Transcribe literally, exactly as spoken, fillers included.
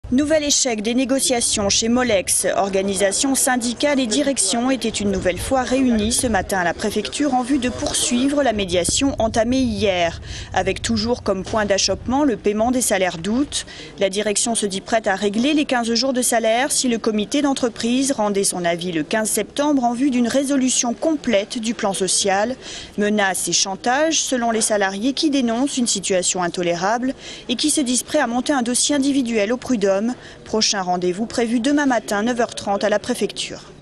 Nouvel échec des négociations chez Molex. Organisations syndicales et direction étaient une nouvelle fois réunies ce matin à la préfecture en vue de poursuivre la médiation entamée hier. Avec toujours comme point d'achoppement le paiement des salaires d'août. La direction se dit prête à régler les quinze jours de salaire si le comité d'entreprise rendait son avis le quinze septembre en vue d'une résolution complète du plan social. Menaces et chantage selon les salariés qui dénoncent une situation intolérable et qui se disent prêts à monter un dossier individuel au prud'homme. Prochain rendez-vous prévu demain matin neuf heures trente à la préfecture.